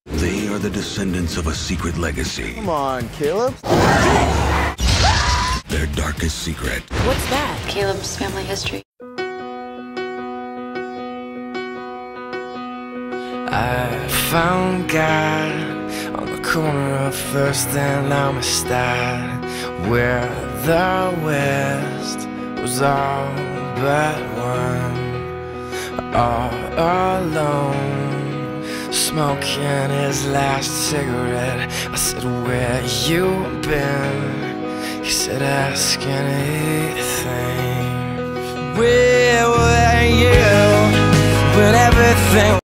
They are the descendants of a secret legacy. Come on, Caleb. Their darkest secret. What's that? Caleb's family history. I found God on the corner of First and Amistad, where the West was all but one, all alone, smoking his last cigarette. I said, where you been? He said, ask anything. Where were you when everything